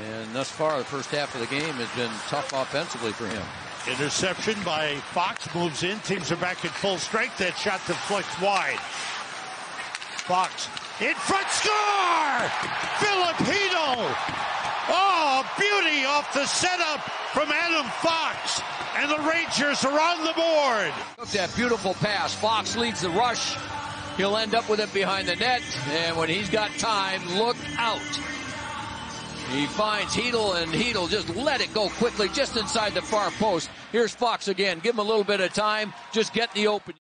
And thus far, the first half of the game has been tough offensively for him. Interception by Fox, moves in. Teams are back at full strength. That shot deflects wide. Fox in front, score! Filipino! Oh, beauty off the setup from Adam Fox. And the Rangers are on the board. Look at that beautiful pass. Fox leads the rush. He'll end up with it behind the net. And when he's got time, look out. He finds Hedl, and Hedl just let it go quickly just inside the far post. Here's Fox again. Give him a little bit of time. Just get the open.